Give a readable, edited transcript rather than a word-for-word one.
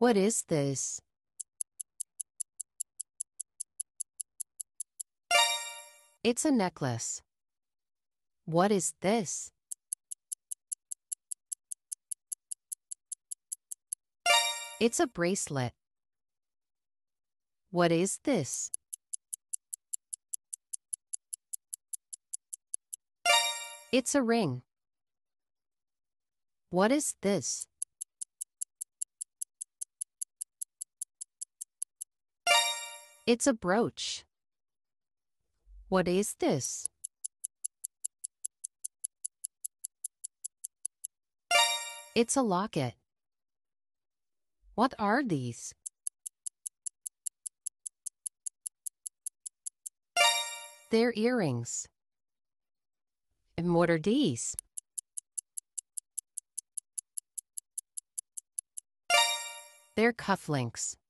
What is this? It's a necklace. What is this? It's a bracelet. What is this? It's a ring. What is this? It's a brooch. What is this? It's a locket. What are these? They're earrings. And what are these? They're cufflinks.